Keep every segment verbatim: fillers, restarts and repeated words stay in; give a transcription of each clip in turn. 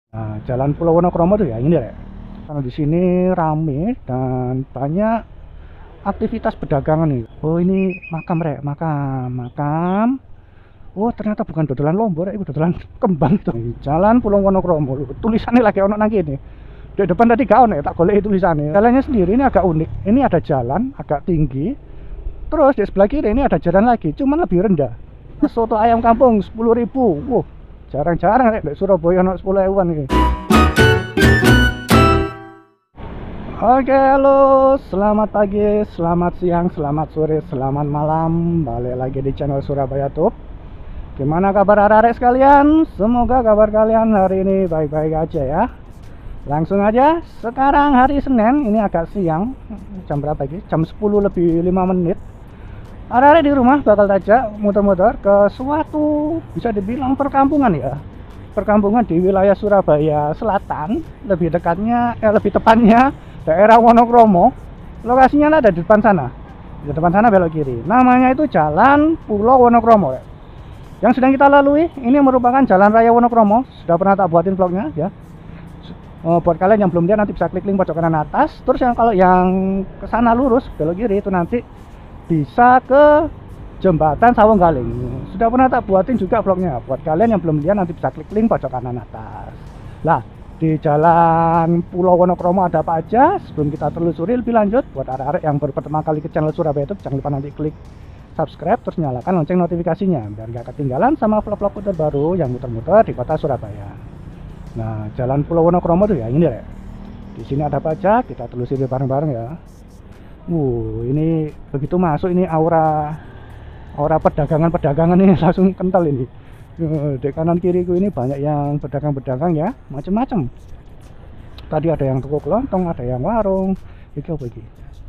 Nah, Jalan Pulau Wonokromo tuh ya ini ya. Karena di sini rame dan banyak aktivitas perdagangan nih. Oh ini makam rek, makam, makam. Oh ternyata bukan dodolan lombok rek, itu dodolan kembang tuh. Jalan Pulau Wonokromo. Tulisannya lagi ono nang kene. Di depan tadi gak ono ya, tak golek tulisannya. Jalannya sendiri ini agak unik. Ini ada jalan agak tinggi. Terus di sebelah kiri ini ada jalan lagi, cuman lebih rendah. Soto ayam kampung sepuluh ribu. Wow, jarang-jarang rek di Surabaya ono sepuluh ribuan ini. Oke, halo, selamat pagi, selamat siang, selamat sore, selamat malam. Balik lagi di channel Surabaya Tube. Gimana kabar arek-arek sekalian? Semoga kabar kalian hari ini baik-baik aja ya. Langsung aja, sekarang hari Senin, ini agak siang. Jam berapa ini? Jam sepuluh lebih lima menit. Arek-arek di rumah bakal tajak muter-muter ke suatu bisa dibilang perkampungan ya. Perkampungan di wilayah Surabaya Selatan, lebih dekatnya, eh, lebih tepatnya daerah Wonokromo. Lokasinya ada di depan sana. Di depan sana belok kiri. Namanya itu Jalan Pulau Wonokromo. Ya. Yang sedang kita lalui ini merupakan Jalan Raya Wonokromo. Sudah pernah tak buatin vlognya ya. Oh, buat kalian yang belum lihat nanti bisa klik link pojok kanan atas. Terus yang kalau yang ke sana lurus belok kiri itu nanti bisa ke jembatan Sawunggaling. Sudah pernah tak buatin juga vlognya. Buat kalian yang belum lihat nanti bisa klik link pojok kanan atas. Lah, di Jalan Pulau Wonokromo ada apa aja? Sebelum kita telusuri lebih lanjut, buat arek-arek yang baru pertama kali ke channel Surabaya Tube, jangan lupa nanti klik subscribe terus nyalakan lonceng notifikasinya biar gak ketinggalan sama vlog-vlog terbaru yang muter-muter di kota Surabaya. Nah, Jalan Pulau Wonokromo tuh ya ini ya. Di sini ada apa aja? Kita telusuri bareng-bareng ya. Uh, ini begitu masuk ini aura aura perdagangan-perdagangan ini langsung kental ini. Uh, di kanan kiriku ini banyak yang pedagang-pedagang ya, macam-macam. Tadi ada yang toko kelontong, ada yang warung. Iki apa iki?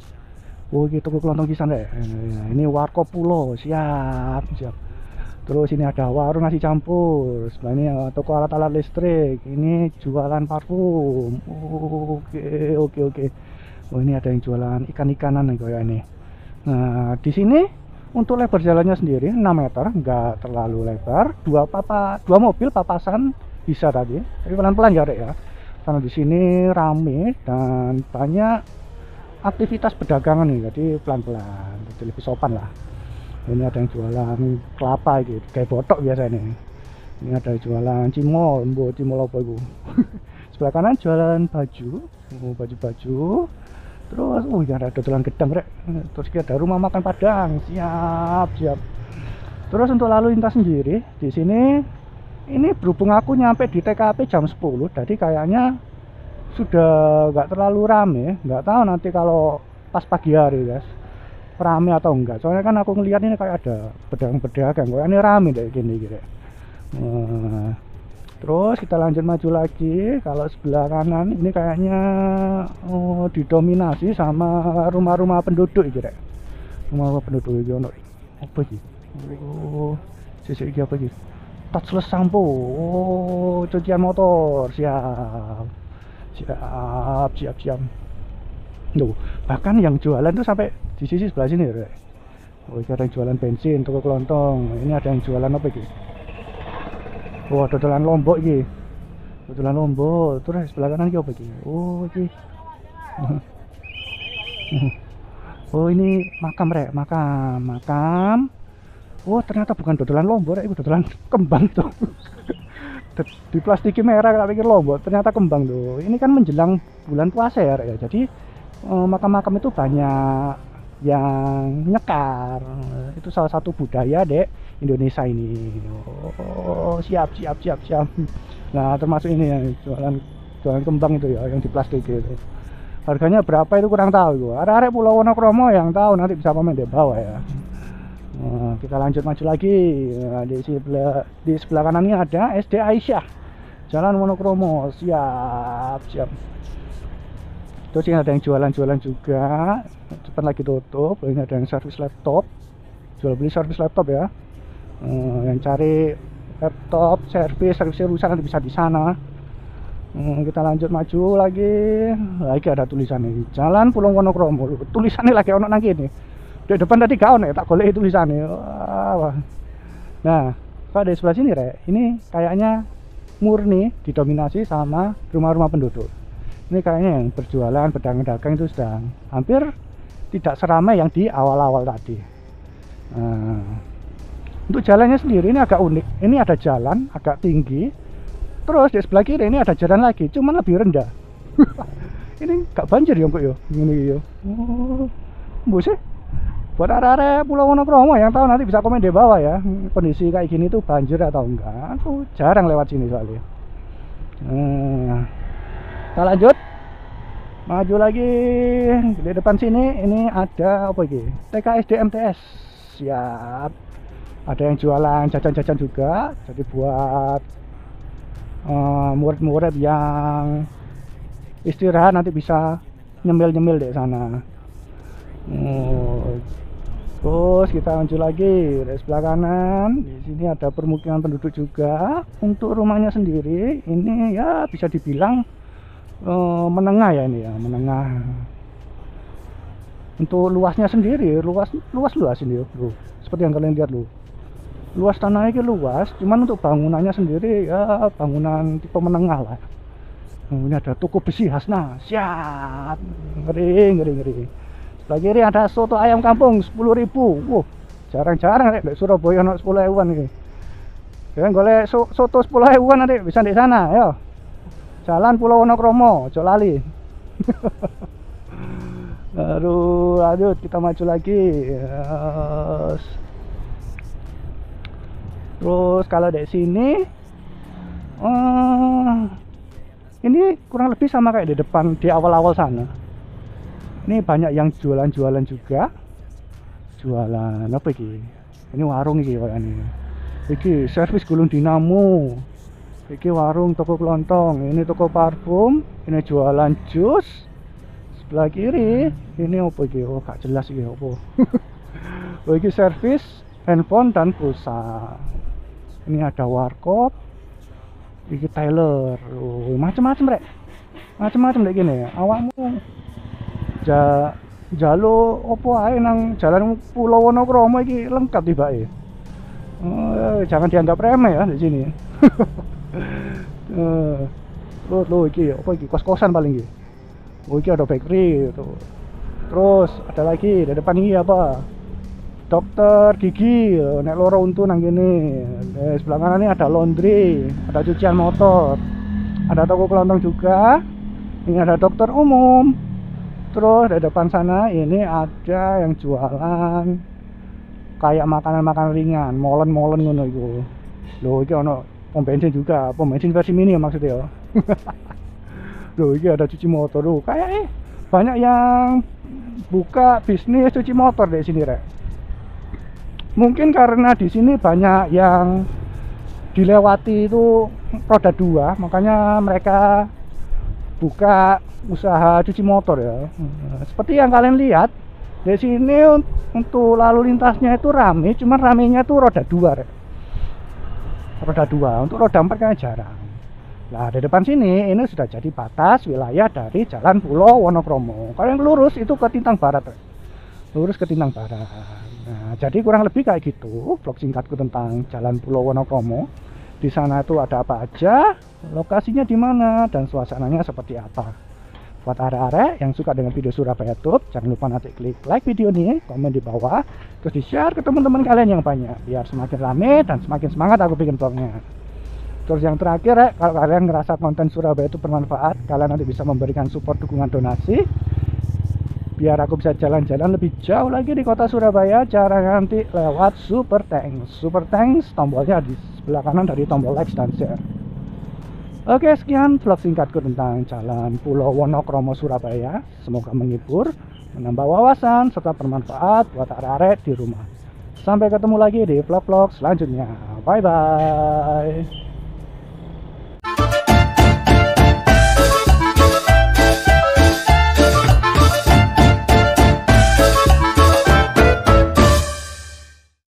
Oh, iki toko kelontong kisan deh. Uh, ini Warkop Pulo, siap, siap. Terus ini ada warung nasi campur. Sebelah ini uh, toko alat-alat listrik. Ini jualan parfum. Uh, oke, oke, oke. Oh ini ada yang jualan ikan-ikanan nih kayak ini. Nah di sini untuk lebar jalannya sendiri enam meter, nggak terlalu lebar. Dua papa, dua mobil papasan bisa tadi. Tapi pelan-pelan ya, Dek ya. Karena di sini rame dan banyak aktivitas perdagangan nih, jadi pelan-pelan, jadi lebih sopan lah. Ini ada yang jualan kelapa gitu, kayak botok biasa ini. Ini ada yang jualan cimol, mbo cimol apa itu. Sebelah kanan jualan baju, baju-baju. Terus, oh ya ada dodolan gedang rek. Terus kita ada rumah makan Padang, siap, siap. Terus untuk lalu lintas sendiri di sini, ini berhubung aku nyampe di T K P jam sepuluh, jadi kayaknya sudah nggak terlalu rame. Nggak tahu nanti kalau pas pagi hari guys, rame atau enggak. Soalnya kan aku ngeliat ini kayak ada pedagang-pedagang, kok ini rame deh gini gitu. Nah, terus kita lanjut maju lagi. Kalau sebelah kanan ini kayaknya oh, didominasi sama rumah-rumah penduduk gitu rek. Rumah-rumah penduduk iki ono apa iki? Oh, sisik iki apa iki? Touchless sampo. Oh, cucian motor. Siap. Siap, siap, siap. Loh, bahkan yang jualan tuh sampai di sisi sebelah sini rek. Oh, ini ada yang jualan bensin, toko kelontong. Ini ada yang jualan apa iki? Wah, dodolan lombok iki. Dodolan lombok. Terus sebelah kanan iki apa iki? Oh, iki. Oh, ini makam rek, makam, makam. Oh, ternyata bukan dodolan lombok rek, itu dodolan kembang tuh. Di plastiki merah tak pikir lombok, ternyata kembang tuh. Ini kan menjelang bulan puasa ya rek ya. Jadi makam-makam itu banyak yang nyekar. Itu salah satu budaya dek Indonesia ini. Oh, siap, siap, siap, siap. Nah, termasuk ini ya, jualan jualan kembang itu ya, yang di plastik itu. Harganya berapa itu kurang tahu gua. Arek-arek Pulau Wonokromo yang tahu nanti bisa komen di bawah ya. Nah, kita lanjut maju lagi. Nah, di sebelah di sebelah kanan ini ada S D Aisyah. Jalan Wonokromo, siap, siap. Terus ini ada yang jualan-jualan juga. Cepat lagi tutup. Ini ada yang servis laptop. Jual beli servis laptop ya. Uh, yang cari laptop servis servisnya rusak nanti bisa di sana. Uh, kita lanjut maju lagi. Lagi ada tulisan ini Jalan Pulau Wonokromo. Tulisannya lagi ono nang kene. Di depan tadi gak ono ya, tak golek tulisannya. Wah. Nah, kalau di sebelah sini rek, ini kayaknya murni didominasi sama rumah-rumah penduduk. Ini kayaknya yang berjualan, pedagang-pedagang itu sedang hampir tidak seramai yang di awal-awal tadi. Nah, untuk jalannya sendiri ini agak unik. Ini ada jalan agak tinggi, terus di sebelah kiri ini ada jalan lagi, cuman lebih rendah. Ini gak banjir ya kok ya, ini ya. Oh, buset. Buat arah-arah Pulau Wonokromo yang tahu nanti bisa komen di bawah ya, kondisi kayak gini tuh banjir atau enggak. Aku jarang lewat sini soalnya. Nah, kita lanjut, maju lagi. Di depan sini ini ada apa ini? T K S D M T S. Siap. Ada yang jualan jajan-jajan juga, jadi buat uh, murid-murid yang istirahat nanti bisa nyemil-nyemil di sana. Oh, terus kita lanjut lagi dari sebelah kanan. Di sini ada permukiman penduduk juga. Untuk rumahnya sendiri ini ya bisa dibilang uh, menengah ya ini ya, menengah. Untuk luasnya sendiri luas luas luas ini bro. Seperti yang kalian lihat loh. Luas tanahnya ini luas, cuman untuk bangunannya sendiri ya bangunan tipe menengah lah. Oh, ini ada toko besi Hasna, siap, ngeri ngeri ngeri. Sebelah kiri ada soto ayam kampung sepuluh ribu. Wow, jarang-jarang di Surabaya nak sepuluh ribuan ini. Kalian boleh so soto sepuluh ribuan nanti bisa di sana, yo. Jalan Pulau Wonokromo, ojo lali. Aduh, lanjut kita maju lagi. Yes. Terus kalau di sini, uh, ini kurang lebih sama kayak di depan di awal-awal sana. Ini banyak yang jualan-jualan juga. Jualan apa ini? Ini warung ini kayaknya. Ini servis gulung dinamo. Ini warung toko kelontong. Ini toko parfum. Ini jualan jus. Sebelah kiri ini apa ini? Oh gak jelas ini apa. Oh, ini servis handphone dan pulsa. Ini ada warkop. Ini Taylor. Oh, macam-macam rek. Macam-macam kayak gini. Awakmu ja jalo opo ae nang jalan Pulau Wonokromo iki lengkap tibake. Oh, jangan dianggap remeh ya di sini. Eh, lo lo iki apa iki kos-kosan paling iki. Oh, iki ada bakery tuh. Terus ada lagi di depan ini apa? Dokter gigi, nek loro untu nang kene. Eh, sebelah kanan ini ada laundry, ada cucian motor, ada toko kelontong juga. Ini ada dokter umum. Terus di depan sana ini ada yang jualan kayak makanan-makanan ringan, molen-molen ngono iku. Loh, iki ono pom bensin juga, pom bensin versi mini maksudnya. Loh, iki ada cuci motor loh. Kayak eh banyak yang buka bisnis cuci motor di sini, rek. Mungkin karena di sini banyak yang dilewati itu roda dua, makanya mereka buka usaha cuci motor ya. Seperti yang kalian lihat di sini untuk lalu lintasnya itu rame, cuman ramenya itu roda dua, rek. Roda dua, untuk roda empat kan jarang. Nah, di depan sini ini sudah jadi batas wilayah dari Jalan Pulau Wonokromo. Kalau yang lurus itu ke Tintang Barat, rek. Lurus ke Tintang Barat. Nah, jadi kurang lebih kayak gitu vlog singkatku tentang Jalan Pulau Wonokromo. Di sana itu ada apa aja, lokasinya di mana, dan suasananya seperti apa. Buat arek-arek yang suka dengan video Surabaya Tube, jangan lupa nanti klik like video ini, komen di bawah, terus di share ke teman-teman kalian yang banyak, biar semakin rame dan semakin semangat aku bikin vlognya. Terus yang terakhir, ya, kalau kalian ngerasa konten Surabaya itu bermanfaat, kalian nanti bisa memberikan support dukungan donasi, biar aku bisa jalan-jalan lebih jauh lagi di kota Surabaya. Cara nanti lewat Super Thanks. Super Thanks tombolnya di sebelah kanan dari tombol like dan share. Oke, sekian vlog singkatku tentang Jalan Pulau Wonokromo Surabaya. Semoga menghibur, menambah wawasan, serta bermanfaat buat arek-arek di rumah. Sampai ketemu lagi di vlog-vlog selanjutnya. Bye bye.